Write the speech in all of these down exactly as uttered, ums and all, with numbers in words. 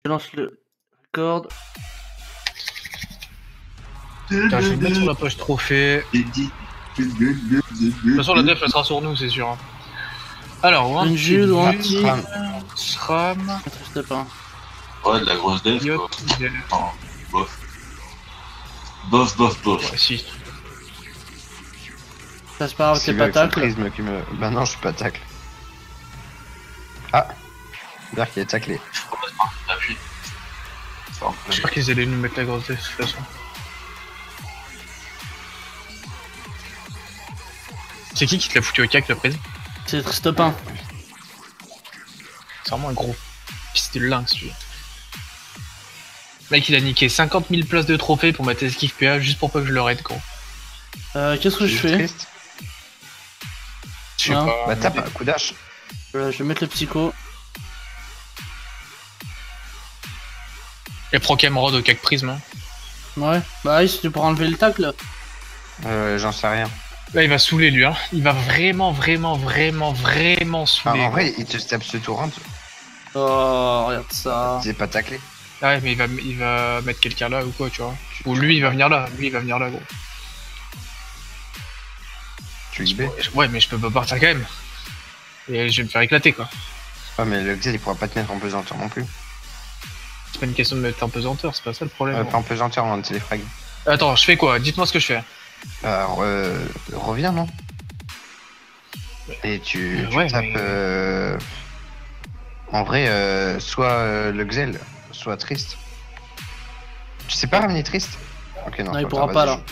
lance le record. Putain, je vais me mettre sur la poche trophée. De toute façon, la def elle sera sur nous, c'est sûr. Alors, Une Jules ou un petit SRAM. Triste pas. Ouais, de la grosse def. Yop, Quoi. Oh, bof. Bof, bof, bof. ouais, si. Ça c'est pas grave, t'es pas tacle. Prisme qui me... Bah non, je suis pas tacle. Ah, Berk qui est taclé. Je propose pas que t'appuies. J'espère qu'ils allaient nous mettre la grosse def de toute façon. C'est qui qui te l'a foutu au cac le prisme? C'est Triste Pain. C'est vraiment un gros fils de lynx celui-là. Mec, il a niqué cinquante mille places de trophées pour mettre esquive P A juste pour pas que je le raid, gros. Euh, qu'est-ce que je fais? Triste. Je sais Non. pas. Bah tape un coup d'âge. Voilà, je vais mettre le psycho. Et Proc Emerald au cac prisme. Hein. Ouais. Bah, si tu pourras enlever le tacle. Euh, j'en sais rien. Là, il va saouler lui, hein. Il va vraiment, vraiment, vraiment, vraiment Ah, saouler. en vrai, il te tape ce tour, hein. Oh, regarde ça. T'es pas taclé. Ah ouais, mais il va, il va mettre quelqu'un là ou quoi, tu vois. Ou lui, il va venir là. Lui, il va venir là, gros. Tu l'I B. Ouais, mais je peux pas partir quand même. Et je vais me faire éclater, quoi. Ah, mais le Xel il pourra pas te mettre en pesanteur non plus. C'est pas une question de mettre en pesanteur, c'est pas ça le problème. Euh, pas en pesanteur, en téléfrag. Attends, je fais quoi? Dites-moi ce que je fais. Alors, euh, reviens, non? Et tu, Euh, tu ouais, tapes... mais- Euh... En vrai, euh, soit euh, le Xel, soit Triste. Tu sais pas ramener Triste? Ok, non. Non, il attends, pourra vas-y, pas, là.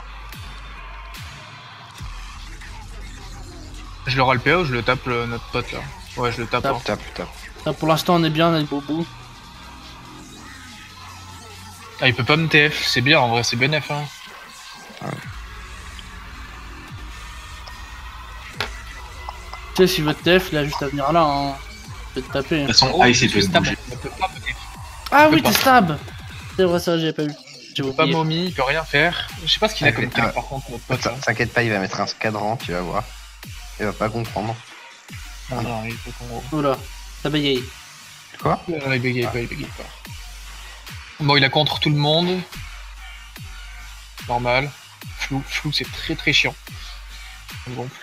Je le râle P A ou je le tape le, notre pote là? Ouais, je le tape. Tape. Hein. Tape, tape. Là, pour l'instant, on est bien avec Boubou. Ah, il peut pas me T F, c'est bien en vrai, c'est bénéf. Hein. Tu sais, s'il veut te T F, il a juste à venir là. Hein. Je vais te taper. De toute façon, Ice, il peut se stab, bouger. il peut pas me T F. Ah peut oui, pas. t'es stab. C'est vrai, ça, j'avais pas vu. J'ai Il peut pas oublié. momie, il peut rien faire. Je sais pas ce qu'il a Ah, comme mais- tech ah. par contre, notre pote. T'in- Là. T'inquiète pas, il va mettre un cadran, tu vas voir. Il va pas comprendre. Non, non, il faut qu'on. Oula, ça bégaye. Quoi? Euh, il bégaye pas, il bégaye pas. Bon, il a contre tout le monde. Normal. Flou, flou, c'est très très chiant. Ça me gonfle.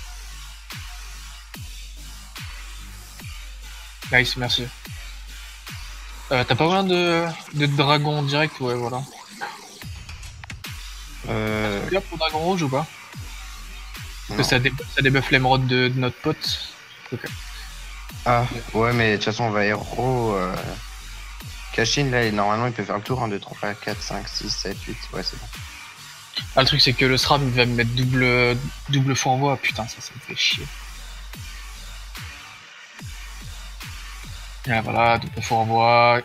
Nice, merci. Euh, T'as pas besoin de, de dragon direct? Ouais, voilà. Euh... Tu es là pour dragon rouge ou pas? Parce non. que ça, dé ça débuff l'émeraude de, de notre pote. Ok. Ah, ouais, mais de toute façon, on va héros. Euh... Kashin, là, normalement, il peut faire le tour. un, deux, trois, quatre, cinq, six, sept, huit. Ouais, c'est bon. Ah, le truc, c'est que le SRAM il va me mettre double, double fourvoie. Putain, ça, ça me fait chier. Ah, voilà, double fourvoie.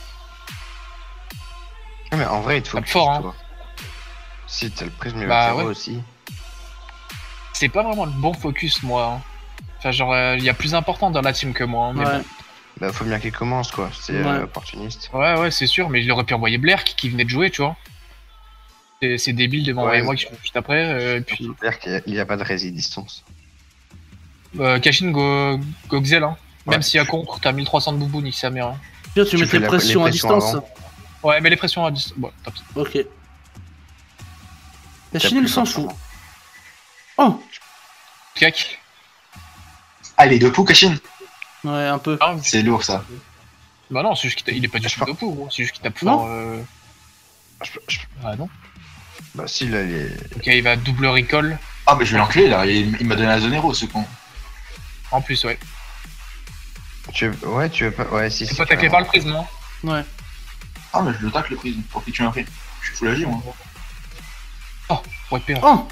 Ah, mais en vrai, il te faut Tape plus, fort, hein. toi. Si, t'as le prisme Bah, zéro ouais. aussi. C'est pas vraiment le bon focus, moi. Hein. Enfin, genre, il euh, y a plus important dans la team que moi. Hein, mais Ouais. bon. Bah, faut bien qu'il commence, quoi. C'est Ouais. euh, opportuniste. Ouais, ouais, c'est sûr, mais il aurait pu envoyer Blair qui, qui venait de jouer, tu vois. C'est c'est débile de m'envoyer Ouais. moi qui suis juste après. Euh, et puis, C'est-à-dire qu'il n'y a, a pas de résistance. euh, Kashin, go, go Xel, hein. Même Ouais. si à contre, t'as mille trois cents de boubou, nique sa mère. Hein. Pire, tu, Tu mets fais tes la- pressions les à pressions distance. avant. Ouais, mais les pressions à distance. Bon, top. Ok. La T'as Chine, il plus s'en forcément. fout. Oh! Cac. Ah, il est de pou, Kashin? Ouais, un peu. Ah, C'est lourd, ça. bah non, c'est juste qu'il tape- il est pas du Je tout crois- de pou, gros. C'est juste qu'il tape Non. fort. Euh... Je- je- Ah non. Bah, si, là, il est. Ok, il va double recall. Ah, mais je vais l'enculer, là. Il, il m'a donné la zone héros, ce con. En plus, ouais. Tu veux... Ouais, tu veux pas. Ouais, si, C'est si. pas taclé par le prisme, non? Ouais. Ah, mais je le tacle, le prisme, pour qu'il tue un prix. Je suis full agi, moi. Ouais, P A. Oh!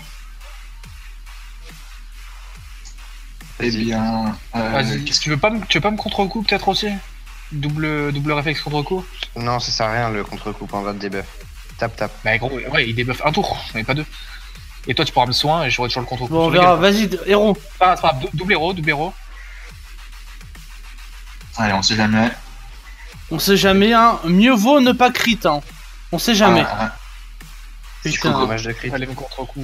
Eh bien... Euh, Vas-y, qu'est-ce tu veux pas me, tu veux pas me contre-coup peut-être aussi? Double, double réflexe contre-coup? Non, ça sert à rien le contre-coup en va de debuff. Tape, tape. Bah gros, ouais, il débuff un tour, mais pas deux. Et toi tu pourras me soin et j'aurai toujours le contre-coup. Bon, on sur la verra. gueule. Vas-y, héros. Ah, c'est pas grave, dou- double héros, double héros. Allez, on sait jamais. On sait jamais, hein. Mieux vaut ne pas crit, hein. On sait jamais. Ah, ah, Putain. Dommage de crit. Allez, me contre-coup.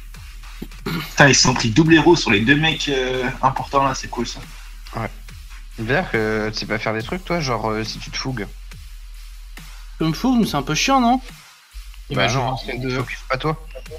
putain, ils se sont pris double héros sur les deux mecs euh, importants, là. C'est cool, ça. Vert, euh, tu sais pas faire des trucs, toi, genre euh, si tu te fougues. Comme fou, mais c'est un peu chiant, non? Il Bah va jouer non, en stade deux. t'occupes pas toi.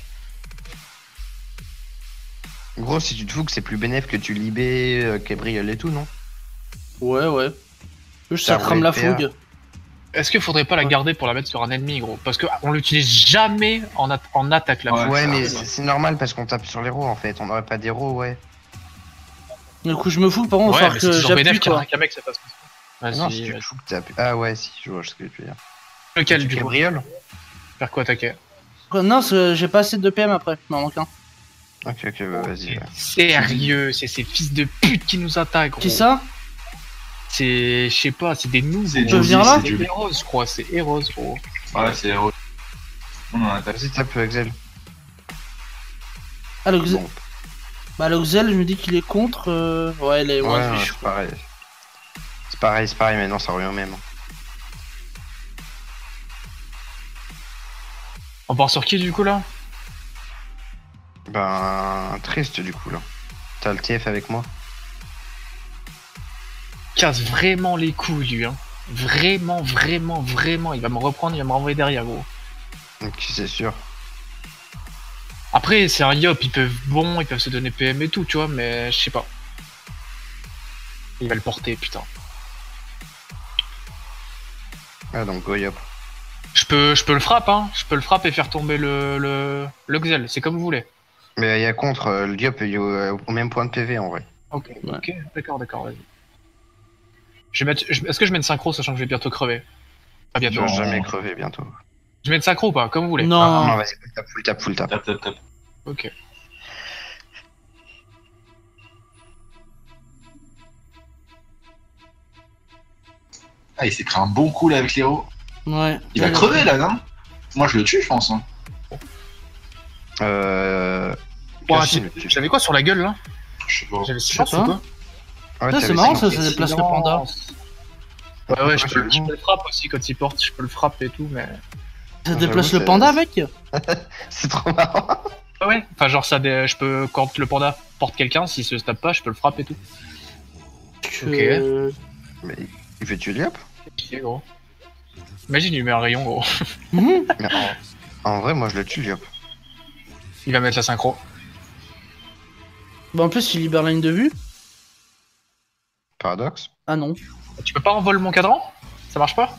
Gros, si tu te fougues, c'est plus bénéf que tu libé, euh, Cabriole et tout, non? Ouais, ouais. Juste ça Ça crame la roulait P A. fougue. Est-ce qu'il faudrait pas la garder pour la mettre sur un ennemi, gros? Parce qu'on l'utilise jamais en, at- en attaque, la Ouais, fougue. Ouais, ça mais arrive. c'est c'est normal parce qu'on tape sur l'héros en fait. On aurait pas d'héros, ouais. Du coup, je me fous, par contre, il va Ouais, falloir mais c'est que toujours j'appuie, bénéf qu'un quoi. qu'un mec ça fasse. Non, si Vas-y, tu vas-y. te fous que t'as. Ah ouais, si, je vois ce que tu veux dire. Lequel, du coup? Cabriole? Faire quoi attaquer? Quoi, non, c'est- j'ai pas assez de P M après, il m'en manque un. Ok, ok, bah, vas-y. Ouais. Sérieux, c'est ces fils de pute qui nous attaquent, gros. Qui ça? C'est, je sais pas, c'est des nouveaux. C'est Tu veux venir là? C'est Heroes, je crois, c'est Heroes, gros. Ouais, c'est héros. On en attaque. Vas-y, tape Excel. Ah, le Xel. Bon. Bah, le Xel, je me dis qu'il est contre. euh, Ouais, il est. Ouais, Ouais, ouais, je- c'est pareil. C'est pareil, c'est pareil, mais non, ça revient au même. On part sur qui, du coup, là? Ben, triste du coup là. T'as le T F avec moi? Casse vraiment les couilles, lui, hein. Vraiment, vraiment, vraiment. Il va me reprendre, il va me renvoyer derrière, gros. Ok, c'est sûr. Après, c'est un Yop, ils peuvent bon, ils peuvent se donner P M et tout, tu vois, mais je sais pas. Il va le porter, putain. Ah, donc go yop. Je peux, je peux le frappe, hein. Je peux le frappe et faire tomber le, le, le Xel, c'est comme vous voulez. Mais il y a contre, euh, le Yop il est au, au même point de P V en vrai. Ok, Ouais. ok, d'accord, d'accord, vas-y. Je vais mettre, je- est-ce que je mets une synchro sachant que je vais bientôt crever? Pas Tu bientôt. vas Non. jamais crever bientôt. Je mets une synchro ou pas? Comme vous voulez. Non. Ah, non, vas-y, full tap, full tap, full tap. Tap, tap, tap. Ok. Ah, il s'est pris un bon coup là avec l'héros. Ouais. Il va crever là, non? Moi je le tue, je pense. Hein. Euh. Ouais, Cassine, tu- le tue. J'avais quoi sur la gueule là? Je sais pas. J'avais Je sais silence pas. ou quoi? Ouais, Ah, t'avais c'est marrant, cinq. ça, ça déplace le panda. Ouais, ouais, je peux, j'avoue. je peux le frapper aussi quand il porte, je peux le frapper et tout, mais. Ça J'avoue, déplace le c'est- panda, mec? C'est trop marrant. Ouais, ouais. Enfin, genre, ça, dé- je peux, quand le panda porte quelqu'un, s'il se tape pas, je peux le frapper et tout. Que- Mais il fait tuer le Yop? Ok, gros. Imagine, il lui met un rayon, gros. Mhm. Mais en... en vrai, moi je le tue le Yop. Il va mettre la synchro. Bah, en plus, il libère la ligne de vue. Paradoxe? Ah non. Tu peux pas envoler mon cadran? Ça marche pas?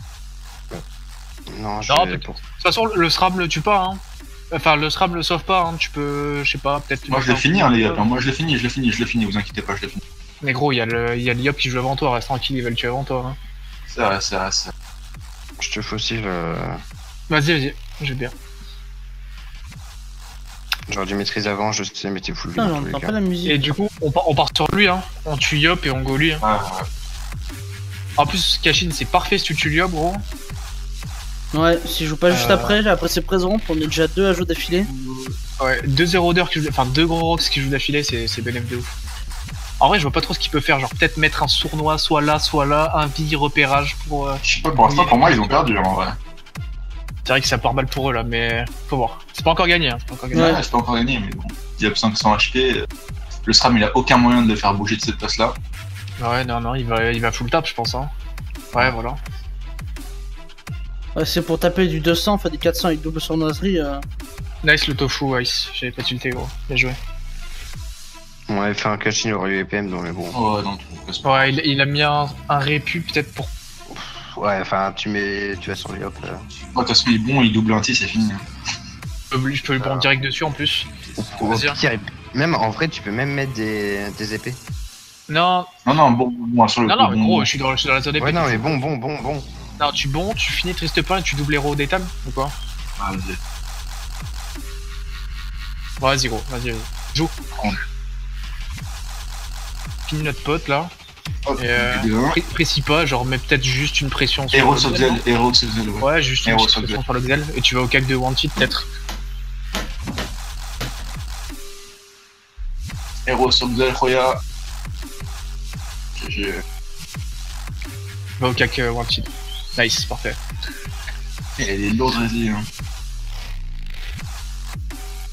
Non, je Non, vais peut- pour... De toute façon, le SRAM le tue pas, hein. Enfin, le SRAM le sauve pas, hein. Tu peux, je sais pas, peut-être. Moi je l'ai fini, hein, les gars. Moi je l'ai fini, je l'ai fini, je l'ai fini, vous inquiétez pas, je l'ai fini. Mais gros, il y a le, il y a le Yop qui joue avant toi, reste tranquille, il va le tuer avant toi. Hein. C'est vrai, c'est vrai, c'est vrai. Je te fossile. Euh... Vas-y, vas-y, j'ai bien. J'aurais dû maîtriser avant, je sais, mais t'es full Putain, dans tous les j'entends cas. pas la musique. Et du coup, on part, on part sur lui, hein. On tue Yop et on go lui. Hein. Ouais, ouais. En plus, Kashin, c'est parfait si tu tues Yop, gros. Ouais, si je joue pas juste Euh. après, après c'est présent, on est déjà deux à jouer d'affilée. Ouais, deux zéro d'heure qui joue, enfin deux gros rocks qui jouent d'affilée, c'est c'est bénéf de ouf. En vrai, je vois pas trop ce qu'il peut faire, genre peut-être mettre un sournois soit là, soit là, un vie, repérage pour. euh, Je sais pas, pour l'instant, pour moi, ils ont perdu en vrai. C'est vrai que ça part mal pour eux là, mais faut voir. C'est pas encore gagné, hein. C'est pas encore gagné. Ouais, c'est pas encore gagné, mais bon. Il a cinq cents H P. Le SRAM, il a aucun moyen de le faire bouger de cette place-là. Ouais, non, non, il va, il va full tap, je pense. Hein. Ouais, voilà. Ouais, c'est pour taper du deux cents, enfin des quatre cents avec double sournoiserie. Euh... Nice le tofu, Ice. J'avais pas tilté, gros. Bien joué. On avait fait un Kashin, il aurait eu E P M, donc mais bon. Ouais, non, tout passe pas. Ouais, il, il a mis un, un répu peut-être pour. Ouais, enfin, tu mets. Tu vas sur le Yop. euh. Ouais, de toute façon, il est bon, il double un T, c'est fini. Je peux, je peux lui prendre direct dessus en plus. Au Vas-y, hein. pire, il- même en vrai, tu peux même mettre des, des épées. Non, Non, non, bon, bon, sur le non, coup, non, mais bon, gros, je suis dans, je suis dans la zone épée. Ouais, non, mais bon, bon, bon, bon. Non, tu bon, tu finis triste pain et tu doubles héros d'étal ou quoi? ah, vas-y. Ouais, vas-y, gros, vas-y, vas-y. Joue. Ouais. Finis notre pote là. Hop, Et euh, deux, un. pré- précis pas, genre mets peut-être juste une pression sur Héros le sur Xel, Xel, héros sur Xel, ouais. Ouais, juste une Héros petite sur pression Xel. sur le Xel et tu vas au cac de Wanted peut-être. Héros sur Xel, Roya. G G. Va au cac euh, Wanted. Nice, parfait. Il a des lourdes résilies. Hein.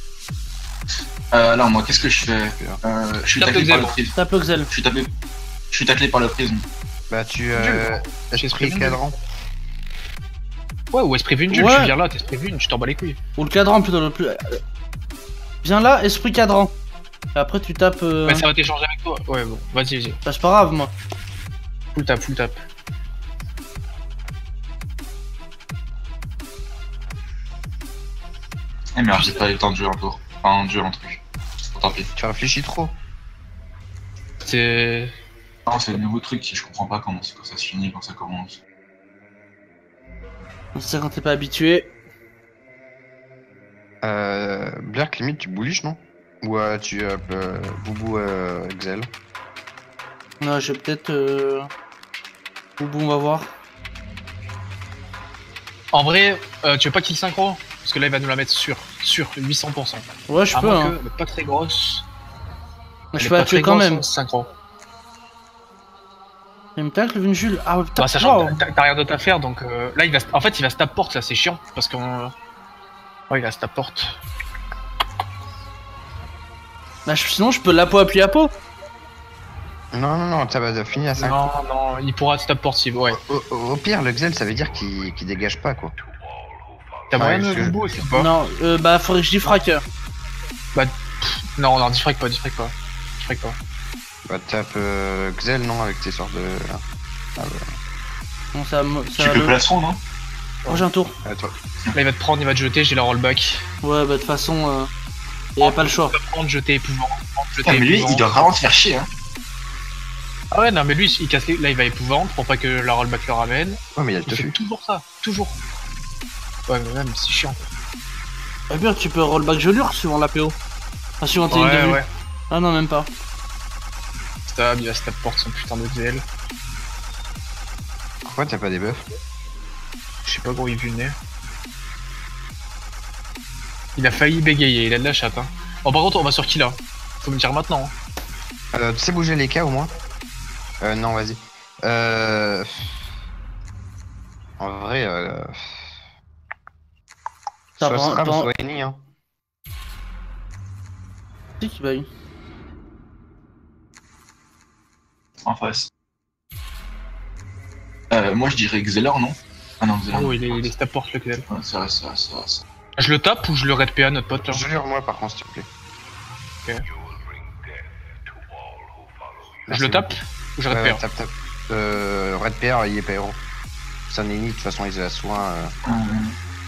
Euh, alors, moi, qu'est-ce que je fais euh, Je suis Tape tapé le par Xel. le triste. Tape le Xel. Je suis tapé. Je Je suis taclé par le prisme. Bah tu... Euh, J'ai esprit esprit cadran. Ouais, ou esprit vune, Ouais. tu viens là, t'es esprit vune, tu t'en bats les couilles. Ou le cadran plutôt, le plus... Viens là, esprit cadran. Et après tu tapes... Euh... Ouais, ça va t'échanger avec toi. Ouais, bon, vas-y, vas-y. Bah, c'est pas grave, moi. Full tap, full tap. Eh merde, j'ai pas eu le temps de jouer un tour. Enfin, un duel, un truc. Bon, tant pis. Tu réfléchis trop. C'est... Non, c'est le nouveau truc, je comprends pas comment c'est quand ça se finit, quand ça commence. C'est ça quand t'es pas habitué. Euh... Blerk, limite, tu bouliches, non? Ou euh, tu... Euh, euh, Boubou euh, Xel. Non, je vais peut-être... Euh... Boubou, on va voir. En vrai, euh, tu veux pas kill synchro? Parce que là, il va nous la mettre sur, sur huit cents pour cent. Ouais, je À peux, moins hein. que, elle est pas très grosse. Mais je Elle est peux la pas tuer très quand grosse, même. hein, synchro. Il me tacle, Vune Jules. Ah, putain, Bah, sachant wow. que t'as- t'as rien d'autre à faire, donc euh, là, il va, en fait, il va se tape porte, là, c'est chiant, parce qu'on... Ouais, il va se tape porte. Bah, je- sinon, je peux la peau appuyer à peau. Non, non, non, t'as fini à cinq. Non, non, il pourra se tape porte si... Ouais. Au, au- au pire, le Xel, ça veut dire qu'il qu'il dégage pas, quoi. T'as Ouais, moyen de parce que- bobo aussi ou pas? Non, euh, bah, faudrait que je diffraque. Non, non, diffrag pas, diffrag pas. Diffrag pas. Bah tape euh, Xel, non, avec tes sorts de... Ah bah, Bon, ça, me- ça Tu va peux le... plastron, non? Oh, j'ai un tour. à toi. Là, il va te prendre, il va te jeter, j'ai la rollback. Ouais, bah, de toute façon, euh... y a pas le choix. Il va prendre, jeter, épouvant. prendre, jeter, Putain, mais lui, épouvant. il doit vraiment se faire chier, hein. Ah ouais, non, mais lui, il casse les... là, il va épouvante pour pas que la rollback le ramène. Ouais, mais il y a le Il fait tofu. toujours ça, toujours. Ouais, mais même, c'est chiant. Eh bien, tu peux rollback gelure suivant la P O. Enfin, suivant tes lignes de Ouais, vue. ouais. Ah non, même pas. Stab, il va stab porte son putain de Xel. Pourquoi t'as pas des buffs? Je sais pas gros, il vu le nez. Il a failli bégayer, il a de la chatte. Hein. Bon, par contre, on va sur qui là? Faut me dire maintenant. Hein. Euh, tu sais bouger les cas au moins? Euh, non, vas-y. Euh... En vrai, euh... Ça soit prend- Stram, prend- soit Eni, hein. C'est qui baille. En face. Euh, moi, je dirais Xelor, non? Ah non, Xelor. Oh, il est, il est stab porte le Xel. Ouais, c'est vrai, c'est vrai, c'est vrai. c'est vrai. Je le tape ou je le raid P A notre pote là? Je jure moi par contre, s'il te plaît. Je le tape ou je raid Ouais, P A? ouais, tape, tape. Euh, Red P R, il est pas héros. C'est un ennemi, de toute façon, ils ont la soin. Euh... Hum.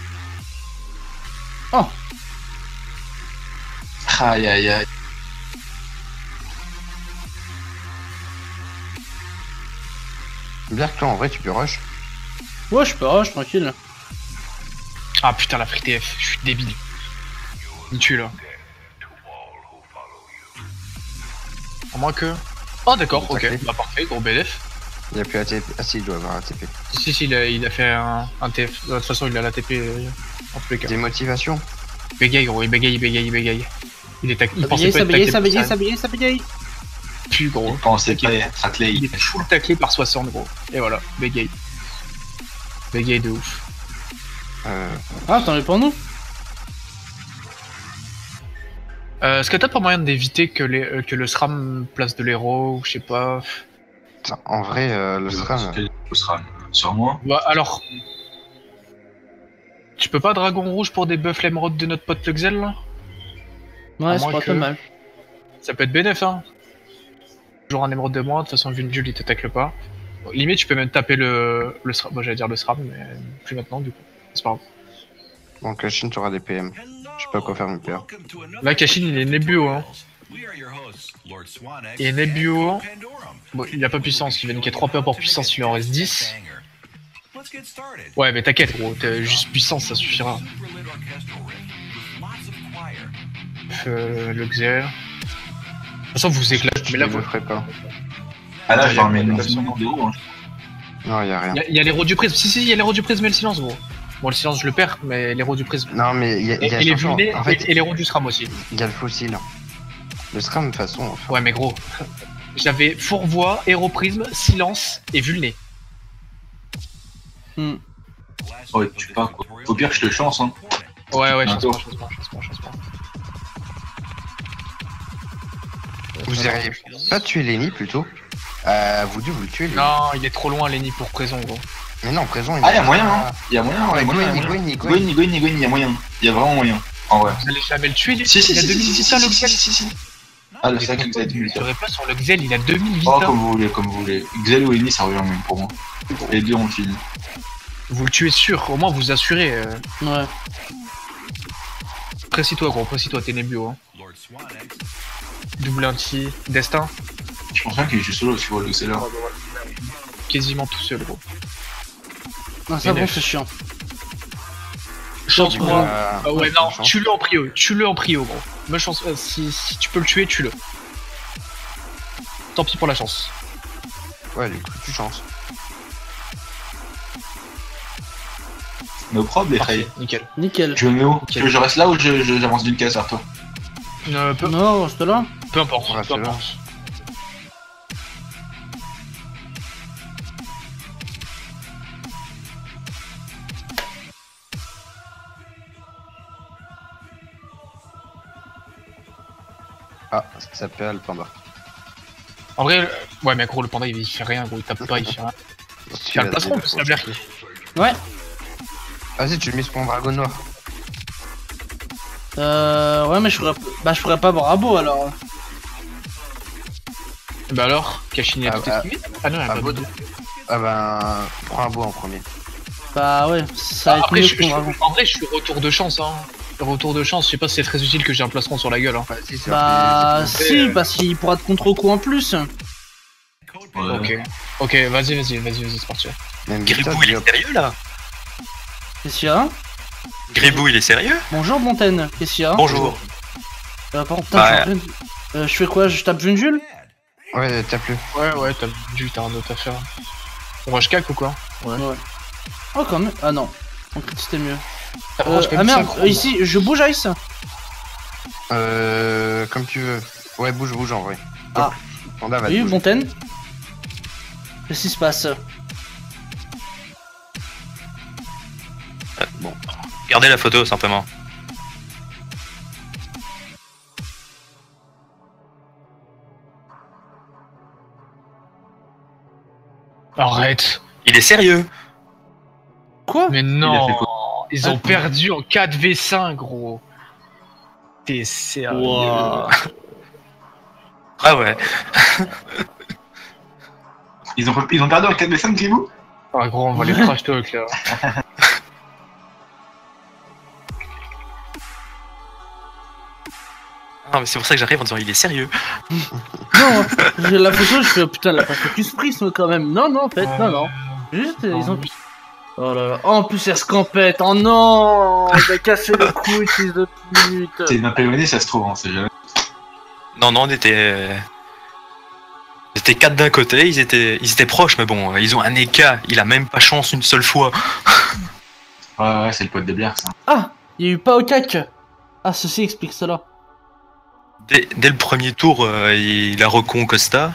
Oh. Aïe aïe aïe. Bien que toi, en vrai, tu peux rush. Ouais, je peux rush, tranquille. Ah putain, la free T F, je suis débile. Il tue là. À moins que. Oh d'accord, ok, Sacré. bah parfait, gros B F. Il a plus A T P. Ah si, il doit avoir A T P. Si, si, si, il a, il a fait un, un T F. De toute façon, il a la T P euh, en tous les cas. Des motivations. Bégaye, gros, il bégaye, il bégaye, il bégaye. Il est tac... il Ça pensait bégaye, pas ça être bégaye, taclé ça par bégaye, ça. ça bégaye, ça bégaye. Plus gros. Je pensais Ok. pas être taclé. Il est full taclé par soixante, gros. Et voilà, bégaye. Bégaye de ouf. Euh... Ah, t'en es pour nous? Euh, Est-ce que t'as pas moyen d'éviter que, les, euh, que le SRAM place de l'héros ou je sais pas? putain, en vrai, euh, le SRAM. Quel SRAM? Sur moi? Bah alors. Tu peux pas dragon rouge pour des buffs l'émeraude de notre pote le Xel là? Ouais, À c'est moins pas que- trop mal. Ça peut être bénéf hein. Toujours un émeraude de moins, de toute façon vu le Jules il te tacle pas. Bon, limite tu peux même taper le, le SRAM, bon j'allais dire le SRAM mais plus maintenant du coup. C'est pas grave. Donc la Chine, t'auras des P M. Je sais pas quoi faire, mon père. Là Kashin il est Nebuo hein. Il est Nebuo. Bon il a pas puissance, il va niquer trois P pour puissance, il lui en reste dix. Ouais mais t'inquiète gros, t'as juste puissance ça suffira. Euh, le Xel. De toute façon vous vous éclatez, mais Mais là je vous... le ferai pas. Ah là, Ouais, je y a vais remettre pas mon de film de haut. Hein. Non, y a rien. Il y a, y a l'héros du prisme, si si, il y a l'héros du prisme et le silence gros. Bon le silence je le perds, mais l'héros du prisme. Non, mais il y a, Et, y a et les attention, vulnés, en fait, et, et l'héros du SRAM aussi. il y a le fossile. Le SRAM, de toute façon. Enfin, Ouais mais gros, j'avais fourvoie, héros prisme, silence et vulné. Hmm. Ouais, tu pas quoi. Au pire, je te chance, hein. Ouais ouais, chance pas, D'accord. chance pas, chance pas, chance pas. vous auriez pas tué Lenny plutôt? Euh, Voodoo, vous le tuez, lui. Non, il est trop loin, Lenny, pour prison, gros. Mais non, présent, il Ah, il y a moyen, hein. Il y a moyen, Ouais, il y a moyen. il y a Gwen, moyen. Gwen, Gwen. Gwen, Gwen, Gwen, il y a moyen. Il y a vraiment moyen. En vrai. Vous allez jamais le tuer, lui. Si, si, il a si, deux mille si, si, vita, si, le si, Xel. si, si. Ah, le Mais sac, pourquoi vous vous avez ne tuerez pas sur le Xel, il a deux mille Oh, vita. comme vous voulez, comme vous voulez. Xel ou Eni, ça revient même pour moi. Les deux ont fini. Vous le tuez sûr, au moins vous assurez. Euh... Ouais. Précis-toi, gros, précis-toi, t'es Nebio. Hein. Double anti, destin. Je pense bien qu'il est juste solo si vous voulez, c'est là. Quasiment tout seul, gros. Non, ça Mais bon, neuf. c'est chiant. Chance Du coup, moi. euh, Ah ouais, non, chance. tue-le en prio, tue-le en prio, gros. Me chance, euh, si, si tu peux le tuer, tue-le. Tant pis pour la chance. Ouais, du coup, tu chances. No prob, les Parfait, frères. nickel. Nickel. Tu veux me mets où Tu veux que je reste là ou je- je- j'avance d'une case vers toi? Euh, peu, Non, reste là. peu importe, Ouais, peu c'est là. importe. Ah, ça s'appelle le panda. En vrai, euh, ouais, mais gros, le panda il fait rien, gros, il tape pas, il fait rien. Tu as le plastron, c'est la blague. Ouais. Vas-y, tu le mets sur mon dragon noir. Euh. Ouais, mais je pourrais. Bah, je pourrais pas avoir Abo alors. Bah alors, Kachini a Ah, tout ah, esquivé. Ah non, elle a ah, pas bon. de- Ah ben, prends un beau en premier. Bah, ouais, ça va Ah, être après, mieux je, que mon je- dragon. en vrai, je suis retour de chance, hein. Retour de chance, je sais pas si c'est très utile que j'ai un plastron sur la gueule, hein. Vas-y, c'est Bah, parti, si, euh, parce qu'il pourra te contre-coup en plus. Ouais. Ok, ok, vas-y, vas-y, vas-y, vas-y, c'est parti. c'est- Même Gribou, Vita, il déjà- est sérieux là Qu'est-ce qu'il y a? Gribou, il est sérieux Bonjour, Montaine. Qu'est-ce qu'il y a? Bonjour. Euh, par contre, putain, Bah, je, suis en train de- euh, je fais quoi? Je tape Junjul? Ouais, tape-le. Ouais, ouais, t'as vu, t'as un autre à faire. On rush cac ou quoi? Ouais. Ouais. Oh, quand même. Ah non. En crit, c'était mieux. Ah, Euh, rush ah cac merde, synchro, euh, ici, je bouge Ice? Euh, comme tu veux. Ouais, bouge, bouge en vrai. Ah. Panda va te Oui, bouger. Montaine? Qu'est-ce qui se passe? Regardez la photo simplement. Arrête. Il est sérieux. Quoi? Mais Il a non, fait ils ont Ah. perdu en quatre v cinq, gros. T'es sérieux? Wow. Ah ouais. Ils ont, ils ont perdu en quatre v cinq, Gribou? Ah gros, on va les trash talk là. Ah, mais c'est pour ça que j'arrive en disant il est sérieux. Non, j'ai la photo, je fais oh, putain, elle a pas fait plus prisme quand même. Non, non, en fait, non, non. Juste, ils ont. Oh là là. Oh, en plus, elle se campette. Oh non! Elle a cassé le cou, fils de pute. C'est une appel ça se trouve, hein, c'est jamais. Non, non, on était. Ils étaient quatre d'un côté, ils étaient, ils étaient proches, mais bon, ils ont un écart, il a même pas chance une seule fois. Ouais, ouais, c'est le pote de bière, ça. Ah! Il y a eu pas au cac. Ah, ceci explique cela. Dès, dès le premier tour, euh, il a recon Costa.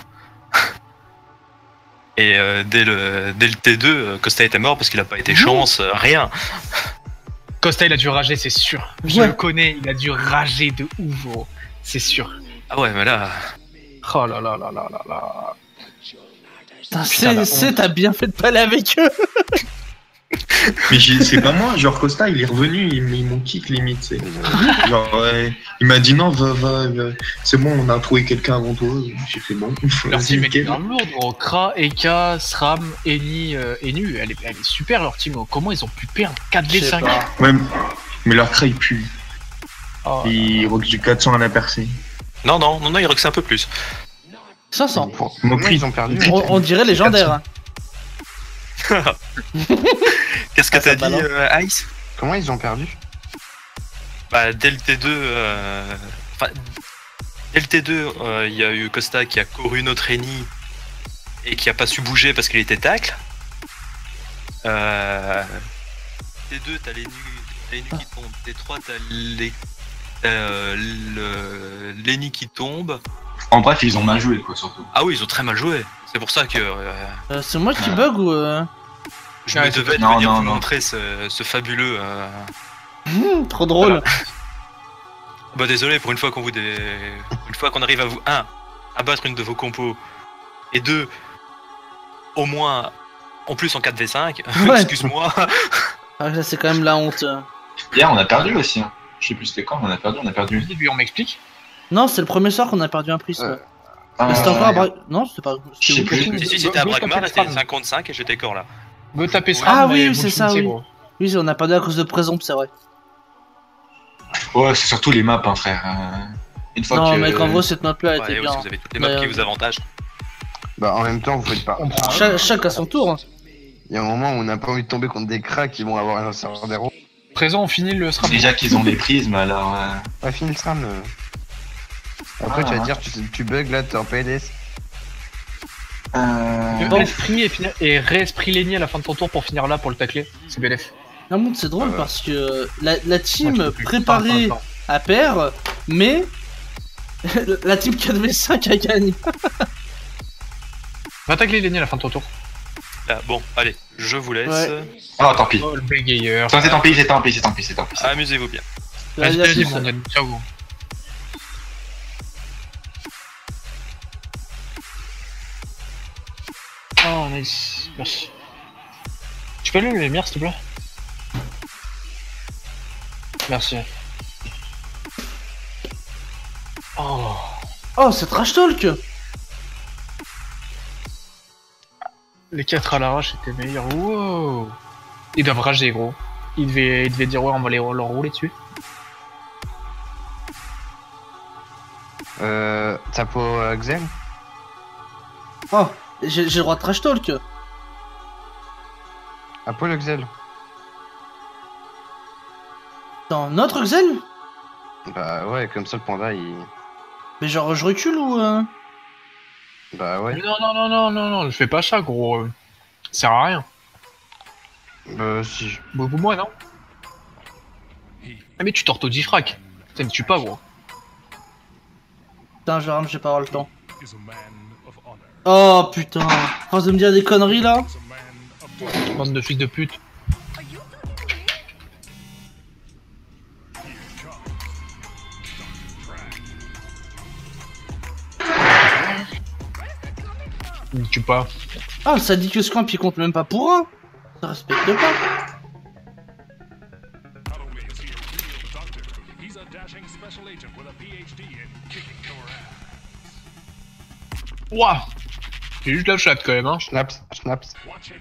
Et euh, dès, le, dès le T deux, euh, Costa était mort parce qu'il a pas été chance, euh, rien. Costa il a dû rager, c'est sûr. Je Ouais. le connais, il a dû rager de ouf, gros. C'est sûr. Ah ouais, mais là. Oh là là là là là là. Putain, Putain, c'est, la c'est, honte. t'as bien fait de pas aller avec eux. Mais j'ai- c'est pas moi, genre Costa il est revenu, il, il m'ont kick limite. c'est- Genre, ouais, il m'a dit non, va, va, va. C'est bon, on a trouvé quelqu'un avant toi. J'ai fait bon. Leur Vas-y, team est nickel. grave lourde, gros. Kra, Eka, Sram, Eni, euh, Enu, elle est, elle est super leur team. Gros. Comment ils ont pu perdre quatre v Je sais cinq? pas. Ouais, mais leur craie pue. Oh, Il rock du quatre cents à la percée. Non, non, non, non, il roxe un peu plus. cinq cents. Pour- Mon Comment prix. ils ont perdu? On, on dirait légendaire. hein. Qu'est-ce que Ah, ça t'as dit, balance. euh, Ice? Comment ils ont perdu? Bah, dès le T deux, euh... enfin, dès le T deux, euh, il y a eu Costa qui a couru notre Eni et qui a pas su bouger parce qu'il était tacle. Euh... T deux, t'as les nus qui tombent. T trois, t'as les... euh, le... l'Eni qui tombe. En bref, ils ont mal joué, quoi, surtout. Ah oui, ils ont très mal joué. C'est pour ça que euh, Euh, c'est moi qui bug ou. Euh... je Ouais, me devais de non, venir non, vous non. montrer ce, ce fabuleux. Euh... hum, trop drôle. Bah désolé, pour une fois qu'on vous dé... une fois qu'on arrive à vous un abattre une de vos compos et deux, au moins, en plus en quatre v cinq, Ouais. excuse-moi. Ah, là, c'est quand même la honte. Hier, on a perdu aussi. Hein. Je sais plus c'était quand, mais on a perdu, on a perdu. Lui, on m'explique. Non, c'est le premier soir qu'on a perdu un prisme. Euh, Ah, Mais c'était encore à ouais. Bra... Non, c'était pas. Je sais c'était où? plus. Si, si, Go- c'était à go Brakmar, taper c'était Stram. cinquante-cinq et j'étais encore là. Go taper ça. Ah oui, oui, c'est ça, oui. Gros. Oui, on a perdu à cause de Présomp, c'est vrai. Ouais, c'est surtout les maps, hein, frère. Euh, Une fois Non, que. mec, en gros, cette map-là Ouais, était parce bien. que vous avez toutes les maps Mais, qui euh, vous avantagent. Bah, en même temps, vous faites pas. On prend. Chaque, chaque à son tour. Hein. Il y a un moment où on n'a pas envie de tomber contre des cracks qui vont avoir un serveur d'héros. Présent, on finit le SRAM. Déjà qu'ils ont des prismes, alors. euh, Ouais, fini le SRAM. euh. Après, Ah, tu vas ouais. dire, tu, tu bugs là, t'es en P D S. Euh... Bon. Esprit et, finir- et réesprit Lenny à la fin de ton tour pour finir là pour le tacler. C'est B L F. La montre, c'est drôle Ouais. parce que la, la Ouais, team tu peux plus. préparée Attends, attends, à pair, mais la team quatre v cinq a gagné. attends. Va tacler Lenny à la fin de ton tour. Là, bon, allez, je vous laisse. Ouais. Oh, tant pis. Oh, le bégayer. Ça, c'est tant pis, c'est tant pis, c'est tant pis, c'est tant pis. Amusez-vous bien. La- Vas-y, la vas-y, team, mon gars. Ciao. Oh, nice. Merci. Tu peux aller les lumières, s'il te plaît? Merci. Oh. Oh, c'est trash talk. Les quatre à l'arrache étaient meilleurs. Wow. Ils doivent rager, gros. Ils devaient, ils devaient dire, ouais, on va les, leur rouler dessus. Euh. T'as pour euh, Xel? Oh, j'ai j'ai le droit de trash talk. À Paul Xel? Dans notre Xel. Bah ouais, comme ça le panda il. Mais genre, je recule ou. Euh... Bah ouais. Mais non, non, non, non, non, non, je fais pas ça, gros. euh, Ça sert à rien. Bah si. je- Bon, pour moi, non. Ah, mais tu t'orthodifraques. Ça ne tue pas, gros. Putain, Jérôme, j'ai pas avoir le temps. Oh putain, force de me dire des conneries là. Bande de fils de pute. Il me tue pas. Ah, ça dit que ce camp il compte même pas pour un. Ça respecte pas. Ouah. J'ai juste la chatte quand même, hein. Schnaps, schnaps.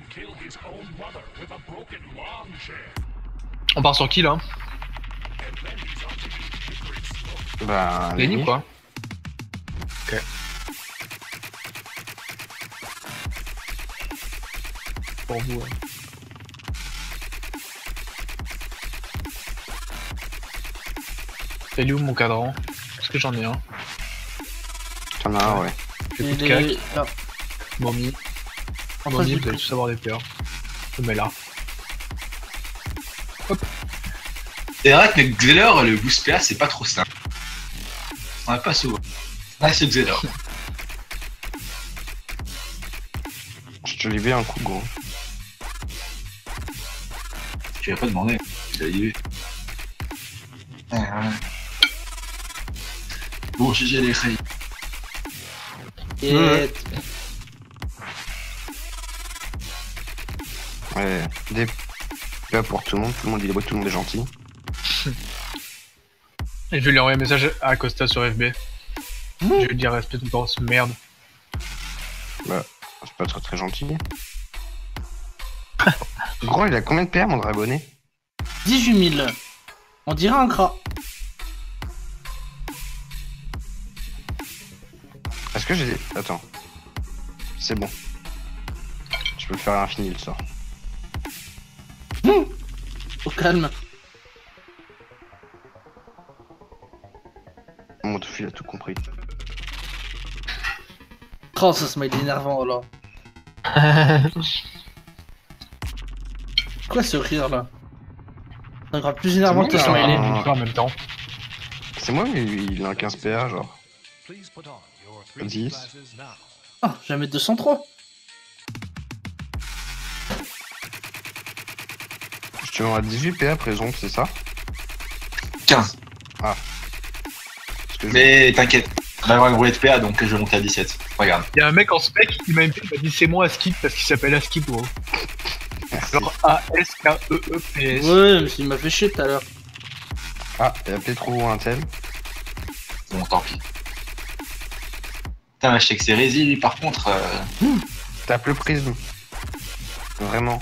On part sur qui là? Bah. Lenny Lenny. ou quoi? Ok. Pour vous, ouais. Elle est où mon cadran? Est-ce que j'en ai un? T'en as un, ouais. J'ai Et plus de cac. les- ah, Mommy. après, Mommy, je vous allez tous avoir des peurs. Je mets là. C'est vrai que le Xeler, le boost P A, c'est pas trop simple. On a pas souvent. Ah, c'est Xeler. Je te l'ai vu un coup, gros. Tu vas pas demander. Tu l'as dit. Ouais, ouais. Bon, G G les Ray. et- Ouais. Ouais. Des P A pour tout le monde, tout le monde il est beau, tout le monde est gentil. Et je vais lui envoyer un message à Costa sur F B. Je vais lui dire respect de grosse merde. C'est pas très très gentil. Gros, il a combien de P A mon dragonnet? dix-huit mille. On dirait un gras. Est-ce que j'ai. Attends. C'est bon. Je peux faire infini le sort. Au calme. Mon tout il a tout compris. Oh, ça se met énervant là. Quoi ce rire là? C'est encore plus énervant que C'est ton bon, smiley. là. En même temps. C'est moi, mais il a un quinze P A, genre. dix. Ah, je vais mettre deux cent trois. Je te mets à dix-huit P A présent, c'est ça? quinze. Parce que je- Mais t'inquiète, On va avoir une roulette P A, donc je vais monter à dix-sept. Regarde. Il y a un mec en spec qui m'a dit, il m'a dit c'est moi Askip parce qu'il s'appelle Askip, gros. Merci. Genre A S K E E P S. Ouais, mais il m'a fait chier tout à l'heure. Ah, il y a peut-être trop un tel. Bon, tant pis. Putain, mais je sais que c'est Rési, lui, par contre. Euh... Tape le prisme. Vraiment.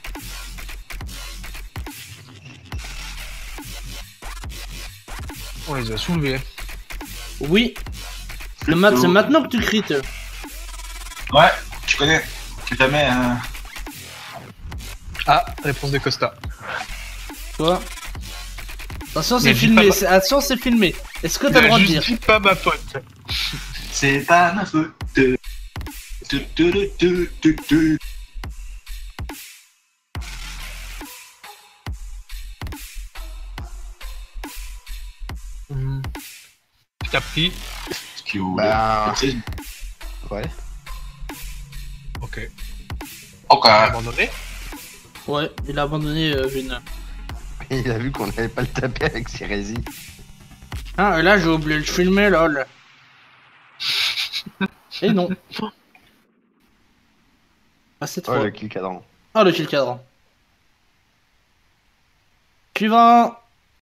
On les a soulevés. Oui. Le mat, c'est maintenant que tu crites. Ouais, je connais. Tu jamais. Euh... Ah, réponse de Costa. Quoi? Attention, Mais c'est dis filmé. pas- c'est- Attention, c'est filmé. Est-ce que Il t'as le a droit de juste dire? dit pas ma pote. C'est pas ma faute. Tu, tu, tu, tu, tu, tu. Hmm. T'as pris. Ce qui vous Bah. voulez. Ouais. Ok. Ok. Abandonné. Ouais, il a abandonné euh, Vin. Il a vu qu'on n'allait pas le taper avec ses résis. Ah, et là, j'ai oublié de le filmer, lol. Et non. Ah, c'est Oh, trop. le kill cadran. Ah, le kill cadran. Suivant.